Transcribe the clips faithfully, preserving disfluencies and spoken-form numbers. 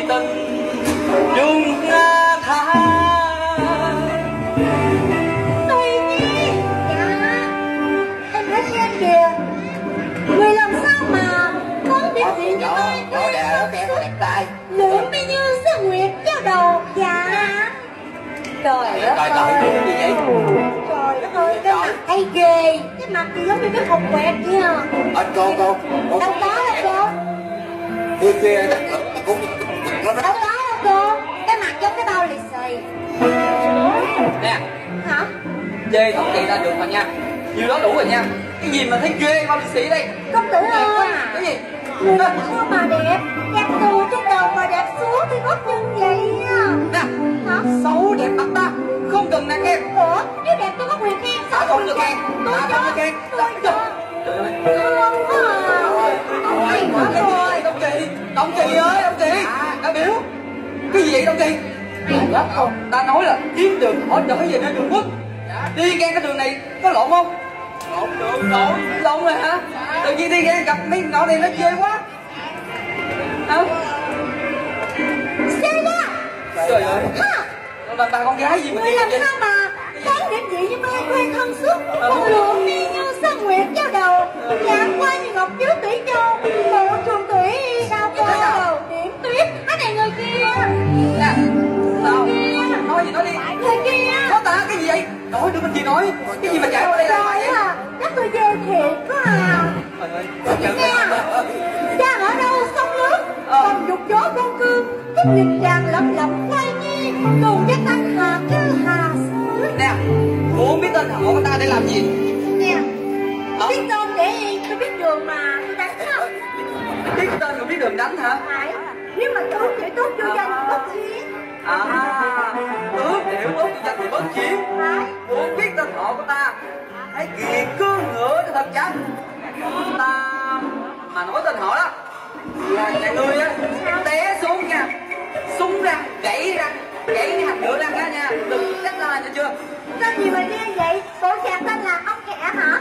tình chung tha. Tùy Nhi. Dạ. Em nói xem kìa. Người làm sao mà con đẹp gì như tôi quay thân đẹp trai lượn đi như sao nguyệt cho đầu. Dạ. Trời đất ơi. Trời gì vậy? Trời đất ơi, cái mặt hay ghê. Cái mặt thì giống như cái hộp quẹt kia. Ờ, cô, cô, cô. Đâu có đâu cô. Kia kia, cũng... Đâu có đâu cô. Cái mặt giống cái bao lì xì. Nè. Hả? Chê thống trị ra được rồi nha. Nhiều đó đủ rồi nha. Cái gì mà thấy ghê bao lì xì đây? Công tử ơi. Cái gì? Người làm sao mà đẹp. Đẹp từ trên đầu mà đẹp xuống thì gót chân vậy á. Nè. Hả? Xấu đẹp mặt ta. Không cần nàng khen. Ủa? Nếu đẹp tôi có quyền khen. Ta không được khen. Tôi Ta không được khen. Tôi cho. Trời ơi. Thương quá à. Ông hay quá rồi. Đông Kỳ. Đông Kỳ ơi, Đông Kỳ. Đã biểu. Cái gì vậy Đông Kỳ? Ta nói là kiếm đường họ trở về nơi đường quốc. Đi ngang cái đường này có lộn không? Lộn đường lộn. Lộn rồi hả? Tự nhiên đi ngang gặp mấy nọ này nó chê quá. Hả? Xe ra. Trời ơi. Bà, bà con gái gì mà người đi làm vậy? sao mà sáng đẹp dị như mai khoe thân xuất, con luồn đi như sao nguyệt cho đầu, nhạc qua như ngọc chứa tỷ châu, bộ trường tỷ đào qua đầu điểm tuyết. Cái này người kia. Nè. Sao? Kia. Nói gì nói đi. Người kia. Có ta cái gì vậy? Nói đứa bên kia nói. Cái gì mà chạy qua đây là Trời vậy? à, chắc tôi dê thiệt quá à. Trời ơi. Nè, đang ở đâu sông nước, còn dục gió con cương, thích nhìn chàng lẩm lẩm quay nhi, cùng với tăng hà chứ hà xứ. Nè, cô không biết tên họ của ta để làm gì? Nè, Hả? biết tên để yên, tôi biết đường mà tôi đánh đó. Biết tên còn biết đường đánh hả? Phải, nếu mà tưởng chữ tốt vô danh bất chiến. À, ước điệu tốt cho danh thì bất chiến. Phải. Cô không biết tên họ của ta. Hãy kiệt cương ngựa cho thật chắc. Ta mà nói tên họ đó là nhà ngươi á té xuống nha, súng ra, gãy ra, gãy cái hạt nhựa ra ra nha, đừng trách ta nha chưa? Tên gì mà ghê vậy? Bộ chàng tên là ông Kẻ hả?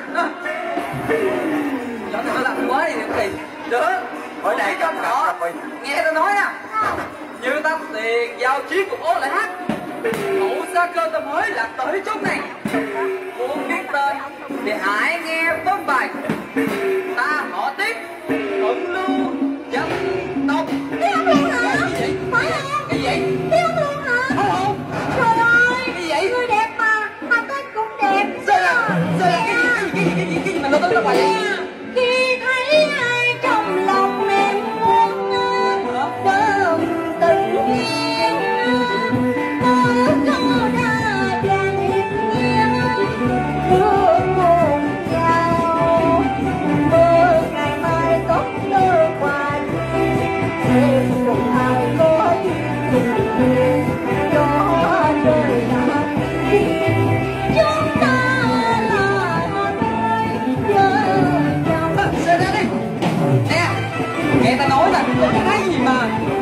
Đó nó làm quá đi thì được. Hỏi này cho họ nghe tôi nói nha. Như ta tiền giao chiến cùng ố lại hát, hậu xa cơ ta mới là tới chốn này. Muốn biết tên thì hãy nghe tóm bài. Ta họ Tiết, thuận lưu dân tộc. Tiết Âm Liên hả? Cái gì vậy? Phải không? Cái gì vậy? Tiết Âm Liên hả? Không không. Trời ơi, Cái gì vậy? người đẹp mà, mà tên cũng đẹp. Sao là, sao là cái gì, cái gì, cái gì, cái gì mà nó tới nó hoài vậy? Khi thấy ai trong lòng em muốn đơm tự nhiên, mơ có đa vàng hiệp nhiên, thương cùng nhau, mơ ngày mai tóc nơ qua duyên, em cùng ai có duyên cùng duyên, cho đời là duyên, chúng ta là đôi vợ chồng. Sao ra đi? Nè, nghe ta nói là có cái gì mà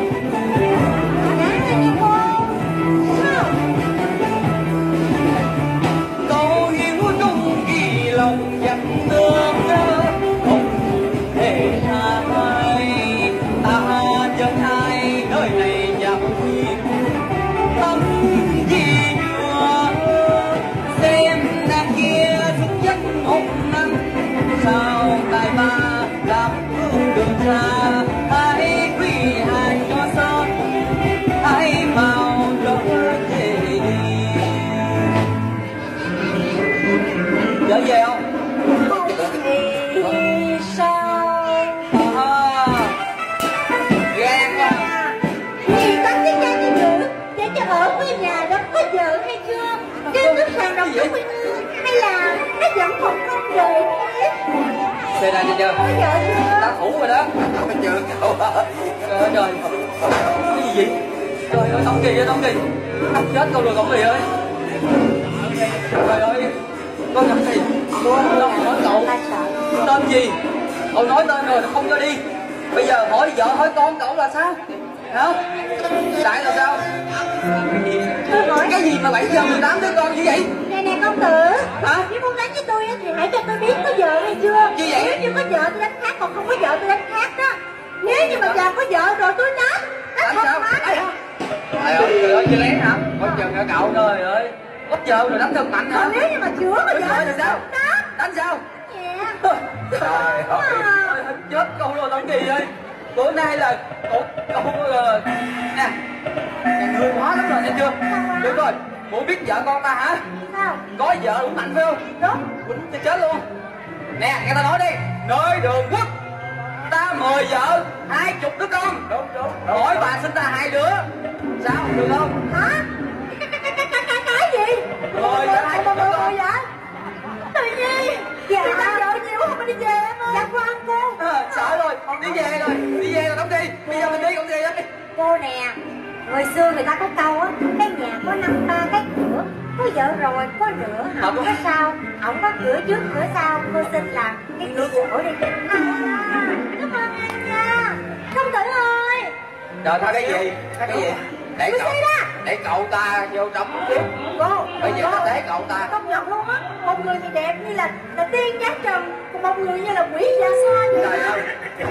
câu hiếu trung kỳ lòng dành tương không thể hai, ta chân hai nơi này nhập duyên tâm gì chưa xem nàng kia xuất dân một năm sao tài ba gặp phương đường xa. Hãy quy hàng cho son, hãy mau trở về. Trở về không? Không thì sao? À, gan quá. Thì tánh với cha như nữ để cho ở với nhà đó có vợ hay chưa? Chứ nước sàn đồng của quê hương hay là nó vẫn còn không đời tiếp? Xe này chưa? Có vợ chưa? Đã thủ rồi đó. Không có chưa. Trời ơi trời. Cái gì vậy? Trời ơi Tổng Kỳ ơi Tổng Kỳ. Chết con rồi Tổng Kỳ ơi. Trời ơi. Con Tổng Kỳ. Con hỏi cậu. Tên gì? Cậu nói tên rồi không cho đi. Bây giờ hỏi vợ hỏi con cậu là sao? Hả? Tại là sao? Cái gì mà bảy giờ mười tám đứa con như vậy? Nè nè công tử. Hả? Nếu muốn đánh với tôi á thì hãy cho tôi biết có vợ hay chưa? Như vậy? Nếu như có vợ tôi đánh khác, còn không có vợ tôi đánh khác đó. Nếu như mà giờ có vợ rồi tôi đánh. Đánh đánh sao? Trời ơi, trời ơi, chơi lén hả? Coi chừng hả cậu? Trời ơi, bất giờ rồi đánh thật mạnh hả? Nếu như mà chữa mà vợ thì sao? Đánh sao? Dạ. Trời ơi, chết con rồi làm gì vậy? Bữa nay là cậu, cậu, nè, nhà người hóa lắm rồi, nghe chưa? Được rồi, muốn biết vợ con ta hả? Sao? Có vợ cũng mạnh phải không? Đúng. Quýnh cho chết luôn. Nè, nghe ta nói đi, nơi đường quốc ta mời vợ hai chục đứa con. Đúng, đúng. Mỗi bà sinh ra hai đứa. Sao, được không? Hả? Cái, cái, cái, cái, cái, cái gì? Rồi, Mời hai mời chục đứa mời con. vậy? Tự nhiên. Dạ. Người ta vợ nhiều không, mình đi về em ơi. Dạ khoan cô. À, sợ rồi, đi về rồi, đi về rồi đóng đi. Bây giờ mình đi công ty đi. Cô nè, hồi xưa người ta có câu á, cái nhà có năm ba cái cửa, có vợ rồi có nữa, không có sao, không có cửa trước cửa sau, cô xin làm cái cửa sổ đi. À, cảm ơn anh nha, công tử ơi. Trời, tao cái gì? Cái gì? Để cậu, để cậu ta vô trong tiếp. Cô, Bây giờ ta để cậu ta. công nhận luôn á, một người thì đẹp như là là tiên giá trần, còn một người như là quỷ dạ xoa vậy. Trời ơi.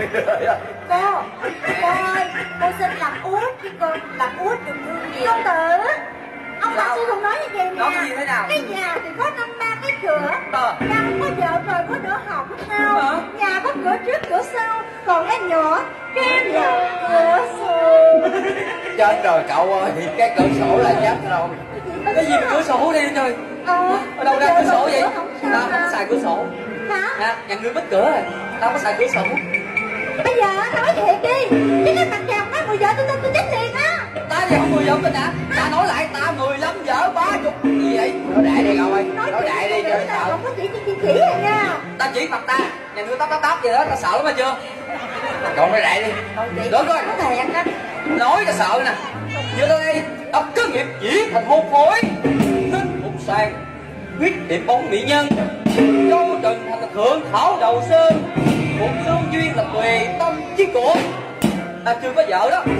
Cô, cô ơi, cô xin làm út chứ cô, làm út đừng thương gì. Công tử, ông bà sư không nói như vậy nè. Nói cái gì thế nào? Cái nhà thì có năm ba cái cửa, Ờ. nhà có vợ rồi có đỡ học sao? Hả? Nhà có cửa trước cửa sau, còn cái nhỏ cái nhà cửa sổ. Chết rồi cậu ơi, cái cửa sổ là chết rồi. Cái gì mà cửa sổ đây trời? Ờ, Ở đâu ra cửa sổ vậy? không sao Tao không mà. xài cửa sổ. Hả? Nè, nhà ngươi mất cửa rồi. Tao có xài cửa sổ. Bây giờ nói thiệt đi, chứ cái mặt chồng nói mười vợ tôi tôi tôi chết liền á. Ta gì không mười vợ tin hả? Ta nói lại ta mười lăm vợ ba chục gì vậy? Nói đại đi cậu ơi, nói đại đi cho sợ. Không có chỉ chỉ chỉ chỉ rồi nha. Ta chỉ mặt ta, nhà ngươi tóc tóc tóc vậy đó, ta sợ lắm hay chưa? Cậu nói đại đi. Được rồi. Có thể anh đó. Nói ta sợ nè. Như tôi đây, ấp cứ nghiệp dĩ thành một phối. Tính một sàn, huyết tiệm bóng mỹ nhân. Châu trần thành là thượng thảo đầu sơn. Một tương duyên là tùy tâm chí của. Ta chưa có vợ đó.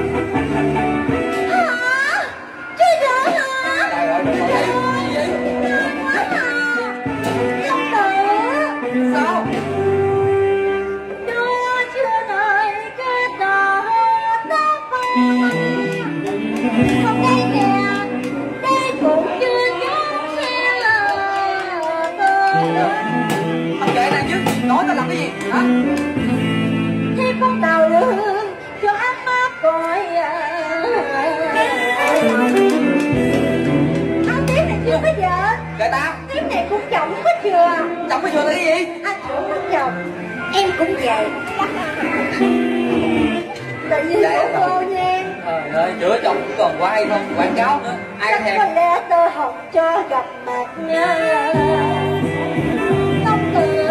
Hả? Chưa vợ hả? Trời ơi, Trời trời ơi, ơi, gì vậy? thương quá à. Công tử. Sao? Đưa chưa đời cái tờ tóc vàng. Không đây nè, đây cũng chưa nhón xe là tôi. Ông kệ này chứ, nói ta làm cái gì hả? Thế con tàu lương cho ấm áp coi. Ông tiếp này chưa có vợ. Kệ ta. Tiếp này cũng chồng có chưa. Chồng mới vừa là cái gì? Anh cũng có chồng, em cũng vậy. Tự nhiên của cô nha. Trời ơi, chữa chồng cũng còn quá hay không? Quảng cáo nữa. Ai Chắc thèm? có lẽ tôi học cho gặp mặt nha. Công tử.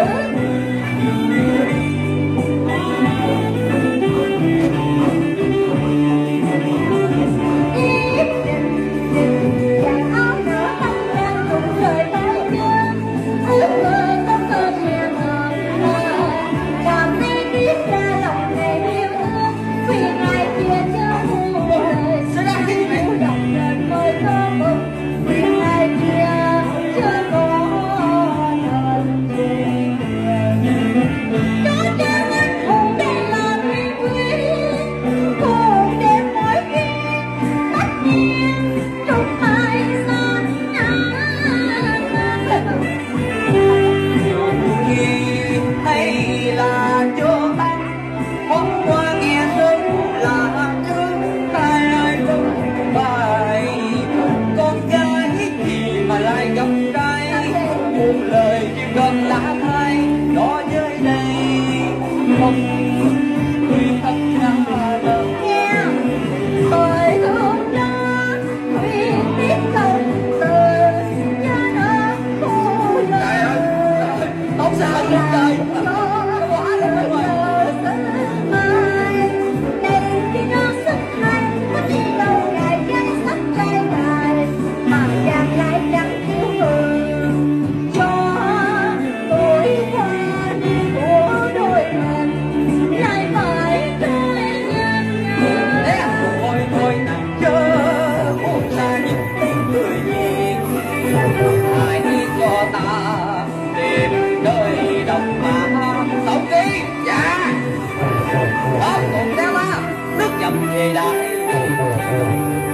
Hãy subscribe cho kênh Ghiền Mì Gõ để không bỏ lỡ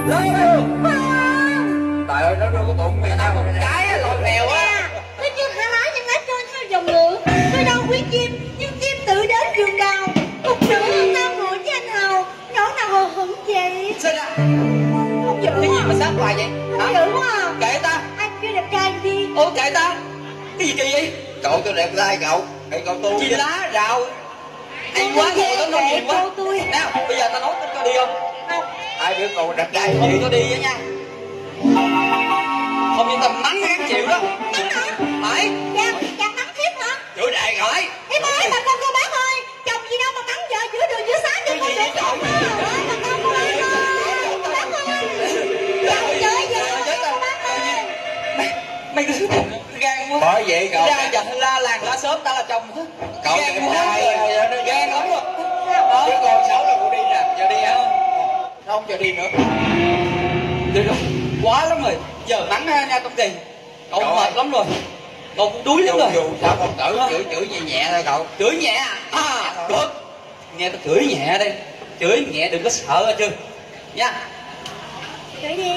Lên. Trời ơi, nó đâu có bụng mày tao một cái á, lòi mèo á. Tôi chưa thả lá nhưng lá trôi theo dòng lửa. Tôi đâu quý chim, nhưng chim tự đến vườn đào. Cục nữ hơn tao ngồi với anh Hầu. Nhỏ nào hờ hững vậy? Sao ra? Không dữ Cái gì à? mà sát hoài vậy? Không dữ quá à? Kệ ta. Anh kia đẹp trai đi. Ô kệ ta. Cái gì kỳ vậy? Cậu tôi đẹp trai cậu. Ê cậu tu. Gì lá rào. Hay quá, ngồi đó nói nhiều quá. Tôi. Nào, bây giờ ta nói tính cho đi không? Không. Ai biết cậu đẹp trai Không gì? cho đi vậy nha. Không nhưng ta mắng gác chịu đó. Mắng hả? Phải. Chàng, chàng mắng thiếp hả? Chửi đại cậu. Phải. Em ơi, bà con cô bác ơi. Chồng gì đâu mà mắng vợ giữa đường giữa sáng cho con được chồng á. Ơi, bà con cô bác ơi. Cô bác ơi. Chồng chửi vợ cô bác ơi. Mày cứ gan quá. Bởi vậy cậu. Ra giờ la làng la sớm ta là chồng hết. Cậu Gan đẹp quá trai rồi. rồi, nó Gan lắm rồi. Chứ con xấu là cậu đi nè. Giờ đi hả? Không cho đi nữa. Được rồi. Quá lắm rồi. Giờ mắng nha, nha Công Kỳ. Cậu Cậu mệt ơi. lắm rồi. Cậu cũng đuối lắm Dù rồi. dù sao con tử chửi chửi nhẹ nhẹ thôi cậu. Chửi nhẹ à? À, được. Nghe tao chửi nhẹ đây. Chửi nhẹ đừng có sợ hết chứ. Nha. Chửi đi.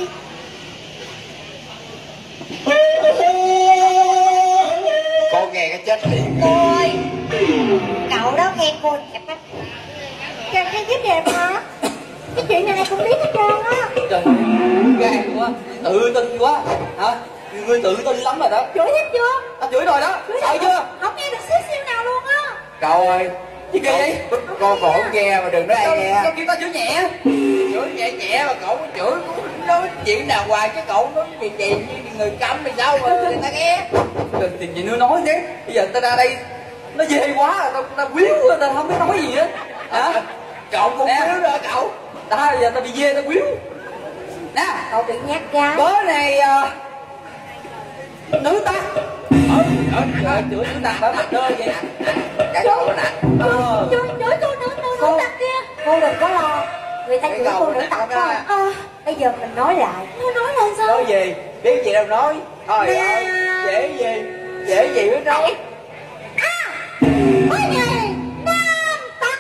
Con nghe cái chết liền. Cô ơi. Cậu đó khen cô đẹp á. Chàng khen thiếp đẹp hả? Cái chuyện này ai cũng biết hết trơn á. Trời ơi, gan quá. Tự tin quá. Hả? Ngươi tự tin lắm rồi đó. Chửi thiếp chưa? Tao chửi rồi đó. Chửi Sợ thật chưa? hả? Không nghe được xíu xíu nào luôn á. Cậu ơi. Gì kỳ vậy? Con cổ nghe mà đừng nói ai nghe. Tao kêu tao chửi nhẹ. Chửi nhẹ nhẹ mà cậu chửi cũng nói chuyện đàng hoàng chứ cậu nói gì gì như người câm thì sao mà người ta nghe. Đừng tìm gì nữa nói thế. Bây giờ tao ra đây nó dễ quá rồi, tao tao quýu tao không biết nói gì hết. Hả? Cậu cũng Nè. biết rồi cậu. Tao bây giờ tao bị dê tao quýu. Nè, Cậu bị nhát gái. bớ này uh, nữ ta. Ờ, ờ, Trời chửi nữ ta bả mặt đơ vậy. cái cậu nó nặng. Ờ. Chửi chửi cô nữ nữ nữ tặc kia. Cô đừng có lo. Người ta Cái chửi đầu cô nữ nặng tặc lắm thôi. đó. Ờ, bây giờ mình nói lại. Nói nói là sao? Nói gì? Biết gì đâu nói. Thôi Nè. ơi, dễ gì? Dễ gì mới nói. À, mới này nam tặc.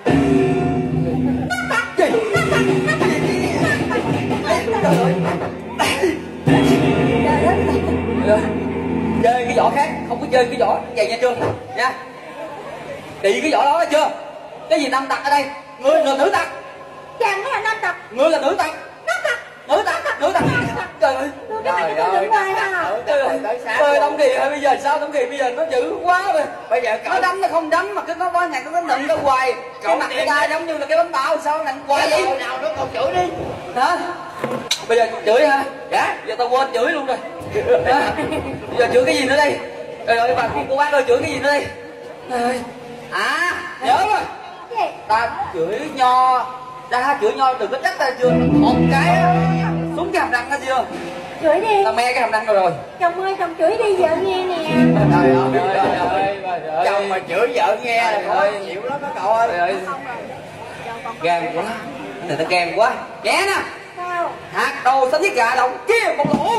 Nam tặc. Gì? Nam tặc. Nam tặc. Nam tặc. Trời ơi. Rồi. Chơi cái vỏ khác, không có chơi cái vỏ vậy nha chưa? Nha. Đi cái vỏ đó nghe chưa? Cái gì nam tặc ở đây? Ngươi là nữ tặc. Chàng mới là nam tặc. Ngươi là nữ tặc. Nam tặc. Nữ tặc, nữ tặc. Trời ơi. Cái này nó đừng hoài à. Trời ơi. Trời Tông Kỳ ơi, bây giờ sao Tông Kỳ bây giờ nó dữ quá rồi. Bây giờ Nó cậu đấm nó không đấm mà cái nó có nhạc nó nựng ra hoài. Cái Cậu mặt người điên ta đấy. giống như là cái bánh bao sao nó nựng hoài vậy? Hồi nào nó còn chửi đi. Hả? Bây giờ chửi hả? Dạ. Giờ tao quên chửi luôn rồi. Hả? Bây giờ chửi cái gì nữa đây? Trời ơi bà cô bác ơi chửi cái gì nữa đây? Trời ơi. À nhớ rồi. Gì? Ta chửi nho. Ta chửi nho đừng có trách ta chưa. Một cái á, xuống cái hàm răng đó chưa? Chửi đi. Ta me cái hàm răng rồi rồi. Chồng ơi, chồng chửi đi vợ nghe nè. Trời ơi, Trời trời ơi, ơi. trời ơi. Chồng mà chửi vợ nghe là Trời khó ơi. chịu lắm đó cậu ơi. Trời ơi. Gan quá. Người ta gan quá. Nghe nè. Sao? Hạt đầu xanh với gà đồng kia một lỗ.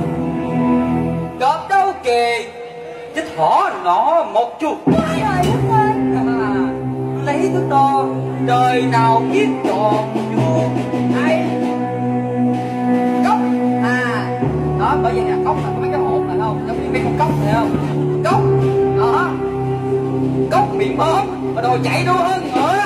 Cọp đâu kì. Chích thỏ nọ một chuột. Trời đất ơi. À, lấy thước đo trời nào kiếp tròn chuột ai cốc à đó bởi vì nè cốc là có mấy cái hộp này không giống như mấy con cốc này không cốc đó cốc miệng bơm mà đồ chạy đua hơn ngựa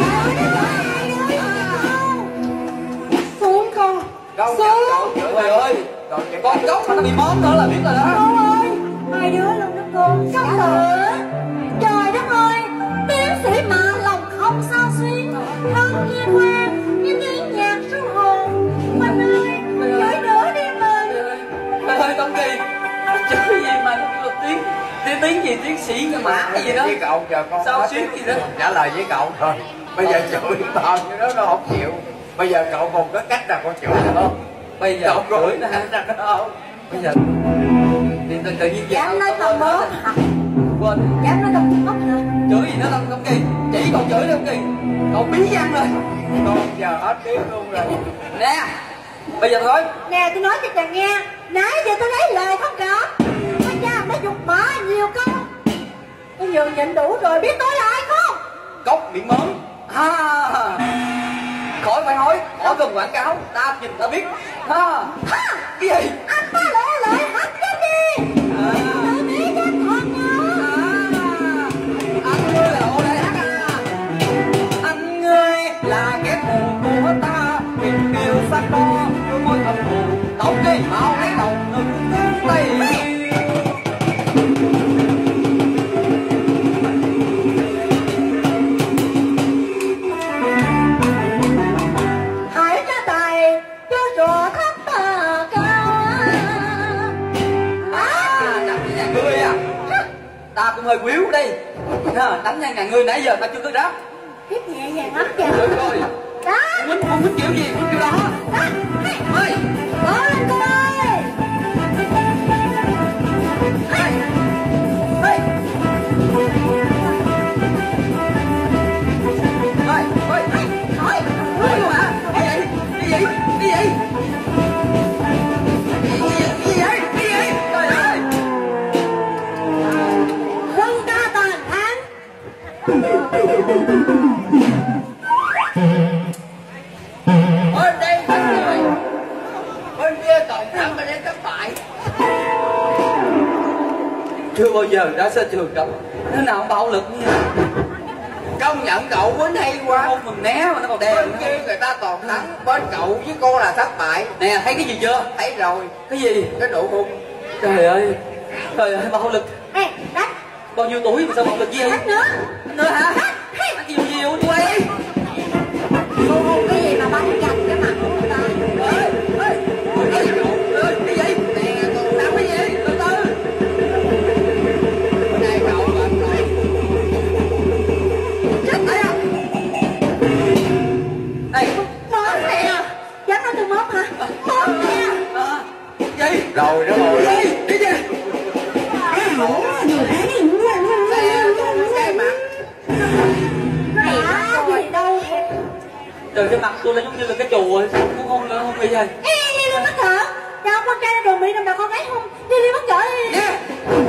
Xuống con. Đâu Xuống. cậu chửi trời ơi cậu chửi con cốc mà nó bị móm nữa là biết rồi đó Cô ơi, hai đứa luôn đó cô. Sao lửa? Trời đất ơi, tiến sĩ mà lòng không sao xuyên, thân như hoa, như tiếng nhạc ru hồn. Mình ơi, chửi nữa đi mình. trời ơi Tông Kỳ chửi gì mà nó tiếng tiếng tiếng gì tiến sĩ cái mã gì đó với cậu giờ con Sao hết xuyến gì đó? trả lời với cậu thôi. Bây giờ chửi bao nhiêu đó nó không chịu. Bây giờ cậu còn có cách nào con chửi được không? bây giờ Cậu còn chửi có nó hả cách nào nữa không? bây giờ thì tự, tự nhiên Dám nói tao mớ hả? quên Dám nói tao mất hả? chửi gì nữa Tông Tông Kỳ chỉ còn chửi Tông Kỳ cậu bí văn rồi Con giờ hết tiếng luôn rồi. nè bây giờ thôi Nè, tôi nói cho chàng nghe. Nãy giờ tôi lấy lời không cả. Con cha nó dục bả nhiều câu. Tôi nhường nhịn đủ rồi, biết nói lại không? cốc miệng mớm à khỏi phải hỏi, hỏi gần quảng cáo, ta nhìn ta biết. Ha. Cái gì? Anh ta lẹ lợi hấp cái đi. À. Tự nghĩ chết con nữa. À. Anh ngươi là ô đây hát à. Anh ngươi là kẻ thù của ta, tình yêu sắc đo, đôi môi thầm thù, tóc cây màu lấy đầu ngừng tiếng tay. Hãy ra tài cho trò thấp tà cao. À, đánh với nhà ngươi à? Ta cũng hơi quýu đây. À, đánh với nhà ngươi nãy giờ ta chưa có đáp. Tiếp nhẹ nhàng lắm kìa. Được rồi. Đó. Quýnh không quýnh kiểu gì, quýnh kiểu đó. Đó. Ơi. Bỏ lên cô ơi. Ê. Ê. Ê. Ê. Thôi. Ôi luôn hả? Cái gì? Cái gì? Cái gì? Cái gì? Cái gì? Cái gì? Trời ơi! Quân ca tàn thắng. Bên đây thắng rồi, bên kia toàn thắng, bên đây thất bại. Chưa bao giờ ra sân trường cậu thế nào cũng bạo lực như vậy. Công nhận cậu quýnh hay quá. Không mình né mà nó còn đè Bên kia người ta toàn thắng, bên cậu với cô là thất bại. nè thấy cái gì chưa? Thấy rồi, Cái gì? cái nụ hôn. Trời ơi, trời ơi bạo lực. Ê, đánh. Bao nhiêu tuổi mà sao bạo lực gì? Đánh nữa. Nữa hả? Đánh nhiều nhiều đi quay. Cô hôn cái gì mà bắn chặt cái mặt của người ta. Ê, ê, ê, ê, cái gì? Nè cô Làm cái gì? Từ từ. bên đây cậu bên rồi. Chết mẹ. Ê, Mớm nè. Dám nói tôi mớm hả? Mớm nè. à, gì? Rồi đó rồi. Cái gì? Cái gì? Nè cô cái mặt. Hả? Gì đâu. Trời cái mặt tôi là giống như là cái chùa cũng không không bị gì. Ê, Liên Liên bắt cỡ. Đâu con trai đồ Mỹ đồng đầu con gái không? Liên Liên bắt cỡ đi. Nè.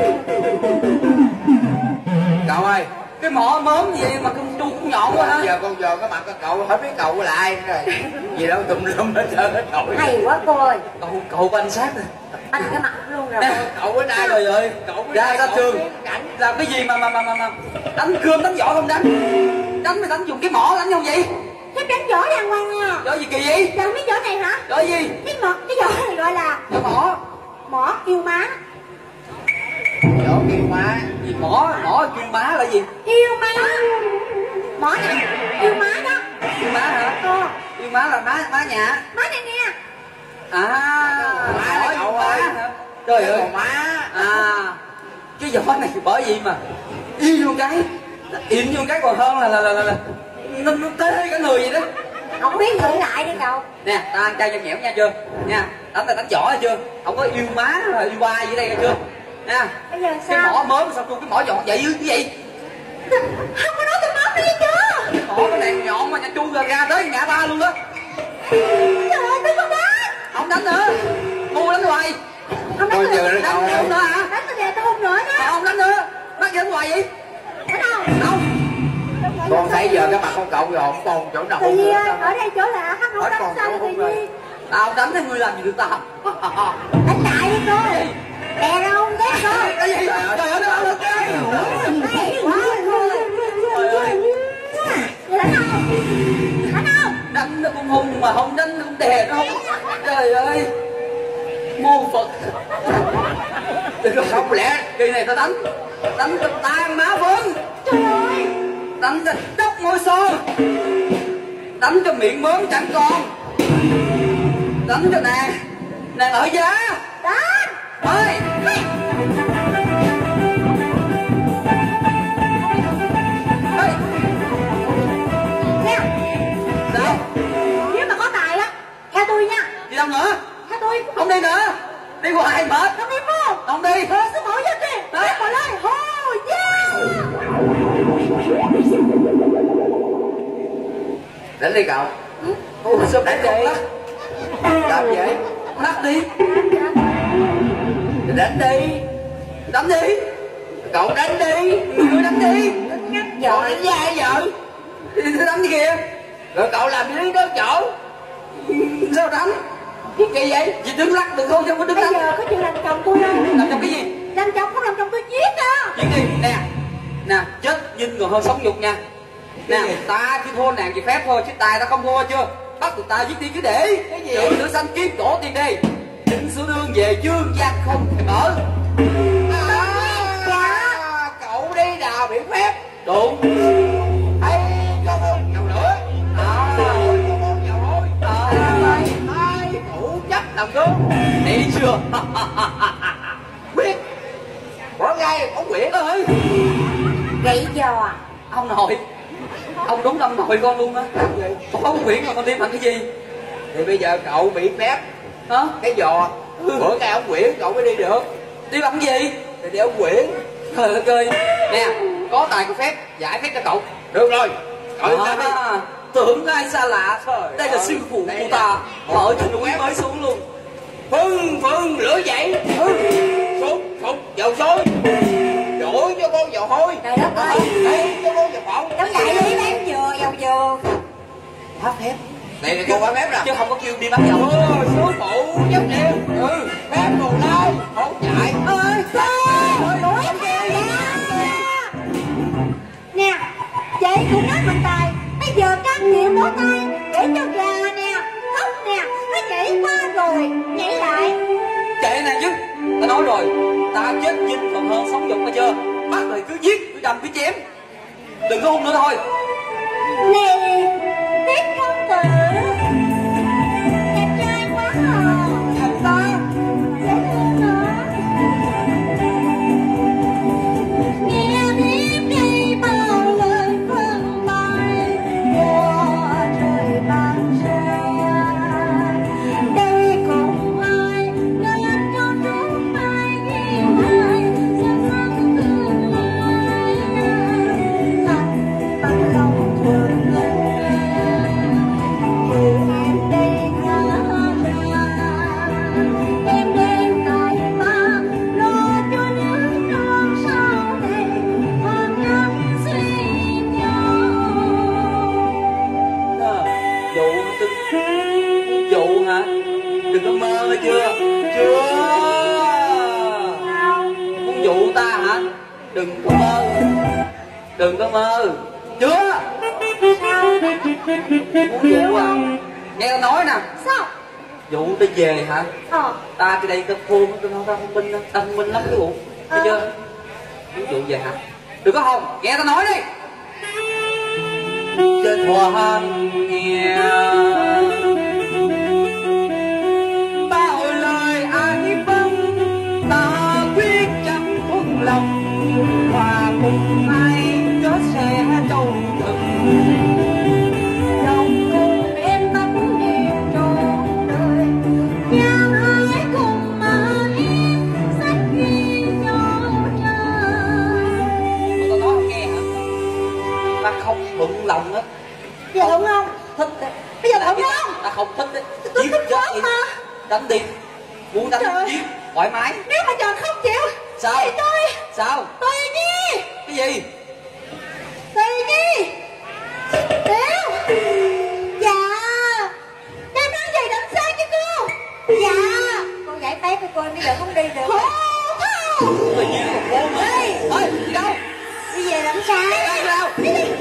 Cậu ơi, Cái mỏ mớm gì mà con chu cũng nhọn quá hả? giờ con giờ cái mặt của cậu hỏi biết cậu là ai nữa rồi. Gì đâu tùm lum hết trơn hết cậu. Hay quá cô ơi. Cậu cậu quan sát rồi. Anh cái mặt luôn rồi. Nè, Cậu bên ai trời ơi, Cậu bên ra ai ra cậu trường biết cảnh. làm cái gì mà mà mà mà mà đánh cơm đánh võ không đánh? Đánh mày đánh dùng cái mỏ đánh không vậy? Thế đánh võ đàng hoàng à. Võ gì kỳ vậy? Chẳng biết võ này hả? Võ gì? Cái mỏ, cái võ này gọi là Võ mỏ. mỏ yêu má. Chỗ kia má. Gì mỏ mỏ kim má là gì? Yêu má. Mỏ này, yêu má đó. Kim má hả? Ờ, Kim má là má má nhà. má này nè. À, Má là cậu má ơi. hả? Trời Cái ơi. còn má. À, cái võ này bởi vì mà yêu vô cái in vô cái còn hơn là là là là, là nó, nó tê cả người vậy đó. Không biết thử lại đi cậu. Nè ta ăn chay cho nhẽo nha chưa nha, đánh là đánh võ chưa, không có yêu má rồi yêu ba gì đây nghe chưa nha. Bây giờ Cái sao? mỏ mớm sao tôi cái mỏ nhọn vậy cái gì? Không có nói tôi mớm đi chưa? Cái mỏ cái này nhọn mà nhà chu ra, ra tới ngã ba luôn đó. Trời ơi, tôi không đánh. Không đánh nữa, ngu đánh hoài. Không Coi đánh chừng nữa. nó cậu Đánh ơi. nữa hả? Đánh tôi nè, tôi không nữa Mà đó. không đánh nữa, bắt gì đánh hoài vậy? Đánh không? Không. Con thấy giờ cái mặt con cậu rồi không còn chỗ nào Tự hung nhiên nữa. ở đây chỗ lạ hắn không Hỏi đánh còn sao chỗ tự hung rồi. nhiên. Tao không đánh thì ngươi làm gì được tao? Đánh lại đi cô. Đè ra không ghét cô. Cái gì? Trời ơi nó bạo lực ghê. Hay quá cô. Trời ơi. Vậy đánh không? Đánh không? Đánh nó cũng hung mà không đánh nó cũng đè nó không. Trời ơi. Mô Phật. Đừng có không lẽ kỳ này tao đánh đánh cho tan má vốn, Trời ơi. đánh cho tóc môi son, đánh cho miệng mớm chẳng còn, đánh cho nàng nàng ở giá. Đánh. Ơi ơi Nè, sao nếu mà có tài á, theo tôi nha. đi đâu nữa? Theo tôi. Không đi nữa, đi hoài mệt. Không đi vô. Không đi. Thôi sư phụ cho đi. Đấy mà lên. Hô, yeah. Đánh đi cậu. Ủa sao đánh vậy? Làm vậy? Lắc đi, Thì đánh đi. đánh đi, Cậu đánh đi. người đánh đi. Ngắt Cậu vợ. đánh với ai vợ? Thì tôi đánh đi kìa. Rồi cậu làm gì đứng đó chỗ? Sao đánh? Cái gì vậy? Chị đứng lắc được không? Chứ không có đứng Bây lắc. giờ có chịu làm chồng tôi không? Làm trong cái gì? Làm chồng không làm chồng tôi giết đó. Chuyện đi, nè. Nè, chết dinh còn hơn sống nhục nha. Nè, ta chỉ thua nàng về phép thôi, chứ tài ta không thua chưa? Bắt tụi ta giết đi chứ để. Cái gì? Chữ nữ sanh kiếm tổ tiên đi. Chỉnh sửa đương về dương gian không thể mở. À, cậu đi nào bị phép. Đúng. Hay cho con vào nữa. À, cho con vào thôi. À, hai phụ chấp làm gương. Thấy chưa? Quyết. Bỏ ngay ông Quyết ơi. Gậy giò. Ông nội. Ông đúng ông nội con luôn á. Ông Nguyễn mà con tim thành cái gì? Thì bây giờ cậu bị phép. Hả? Cái giò. Bữa ngay ông Nguyễn cậu mới đi được. Đi bằng gì? Thì đi ông Nguyễn. Trời đất ơi. Nè, có tài có phép, giải phép cho cậu. Được rồi. Cậu yên tâm đi. À, tưởng ai xa lạ. Đây là sư phụ của ta. Ở trên núi mới xuống luôn. Phưng phưng lửa dậy. Sụp sụp dầu sôi. Đổ cho con dầu hôi. Trời đất ơi. Đây cho con dầu phộng. Giống vậy đi bán dừa dầu dừa. Phá phép. Này là cô phá phép nè. Chứ không có kêu đi bán dầu. Ờ, sư phụ giúp em. Ừ, phép mù lai, hỗn chạy. Ơi, ơi, đuổi em kìa. Nè, chị cũng nói mình tài. Bây giờ can thiệp bó tay để cho gà nè, khóc nè, nó nhảy qua rồi, nhảy lại. Chạy nè chứ. Ta nói rồi, ta chết dinh còn hơn sống nhục nghe chưa? Bắt rồi cứ giết, cứ đâm, cứ chém. Đừng có hung nữa thôi. Nè, Tiết công tử. Đẹp trai quá à. Thật ta. Dễ thương nữa. Nghe biết đây bao lời phương bài của trời ban ra. Đây không ai nên cho chúng ai ghi hai sẽ sống tương lai. Lặng bằng lòng thương em. Em đây tha ra. Em đêm nói mà lo cho những đêm sau này còn ngắm suy nhau. À, dụ tức. Dụ hả? Đừng có mơ nghe chưa? Chưa. Muốn dụ ta hả? Đừng có mơ. Đừng có mơ. Chưa. Muốn dụ à? Nghe ta nói nè. Sao? Dụ ta về hả? Ờ. Ta trên đây ta khôn, ta không ta thông minh, ta thông minh lắm cái bộ. Thấy chưa? Muốn dụ về hả? Đừng có hồn. Nghe ta nói đi. Trên thoáng nghe bao lời ai vâng, ta quyết chẳng khuất lòng và cùng ai chết sẽ trâu từng. Lòng cùng em tắt niềm trọn đời. Nhà ai cùng mà em sách ghi nhau trời. Tao nói không nghe hả? Ta không thuận lòng á. Giờ đúng không? Thích đấy. Bây giờ đúng không? Ta không thích đấy. Tôi Giết thích chết quá đi. mà. Đánh đi. Muốn đánh Trời. giết thoải mái. Nếu mà chồng không chịu Sao? thì tôi Sao? tôi nhi Cái gì? tôi nhi Tiểu. Dạ. Em nói gì làm sao chứ cô? Dạ. Con giải phép với cô bây giờ không đi được. Khổ khổ. Người gì mà cô mà. Ê. Ê, đi đâu? Đi về làm sao? Đi đâu? Đi đi.